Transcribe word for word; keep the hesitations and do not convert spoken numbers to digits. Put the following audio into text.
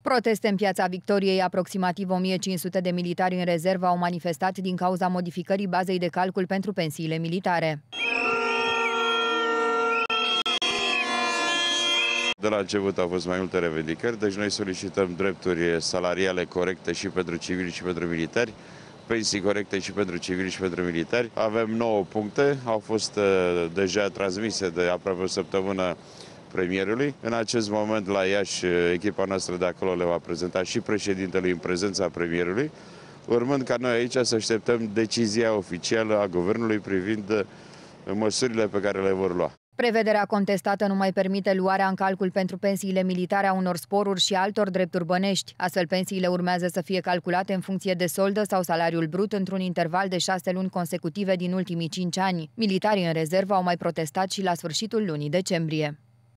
Proteste în Piața Victoriei. Aproximativ o mie cinci sute de militari în rezervă au manifestat din cauza modificării bazei de calcul pentru pensiile militare. De la început au fost mai multe revendicări, deci noi solicităm drepturi salariale corecte și pentru civili și pentru militari, pensii corecte și pentru civili și pentru militari. Avem nouă puncte, au fost uh, deja transmise de aproape o săptămână premierului. În acest moment la Iași, echipa noastră de acolo le va prezenta și președintelui în prezența premierului, urmând ca noi aici să așteptăm decizia oficială a guvernului privind măsurile pe care le vor lua. Prevederea contestată nu mai permite luarea în calcul pentru pensiile militare a unor sporuri și altor drepturi bănești. Astfel, pensiile urmează să fie calculate în funcție de soldă sau salariul brut într-un interval de șase luni consecutive din ultimii cinci ani. Militarii în rezervă au mai protestat și la sfârșitul lunii decembrie.